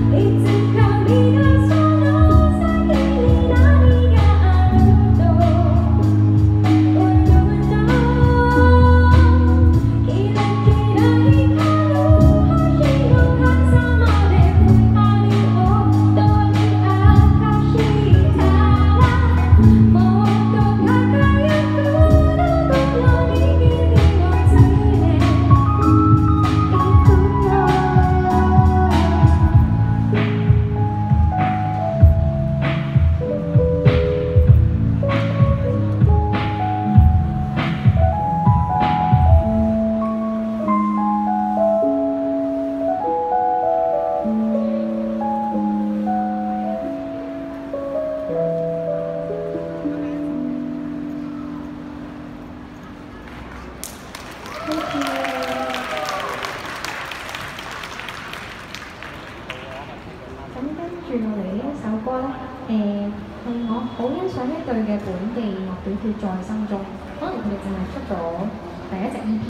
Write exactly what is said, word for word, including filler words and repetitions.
咁跟住落嚟呢一首歌咧，誒、呃、係我好欣賞一隊嘅本地樂隊叫在心中，可能佢哋淨係出咗第一隻 E P。